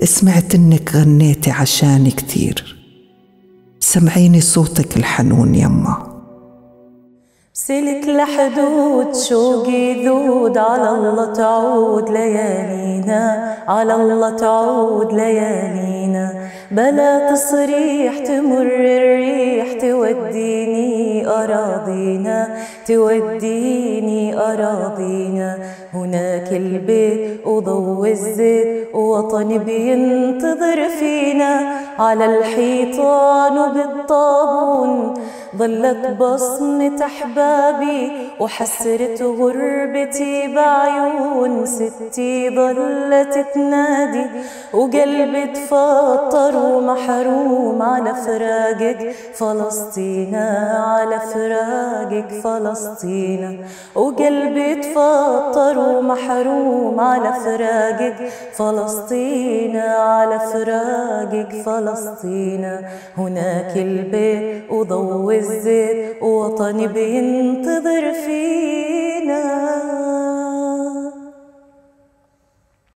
سمعت إنك غنيتي عشاني كتير، سمعيني صوتك الحنون يما. سلك لحدود شوقي ذود، على الله تعود ليالينا، على الله تعود ليالينا. بلا تصريح تمر الريح، توديني أراضينا، توديني أراضينا. هناك البيت وضوء الزيت، ووطن بينتظر فينا. على الحيطان وبالطابون ظلت بصمة أحبابي، وحسرت غربتي بعيون ستي ظلت تنادي. وقلبي تفطر ومحروم على فراقك فلسطينا، على فراقك فلسطينا. وقلبي تفطر ومحروم على فراقك فلسطينا، على فراقك فلسطينا. هناك البيت وضوء الزيت، ووطني بينتظر فينا.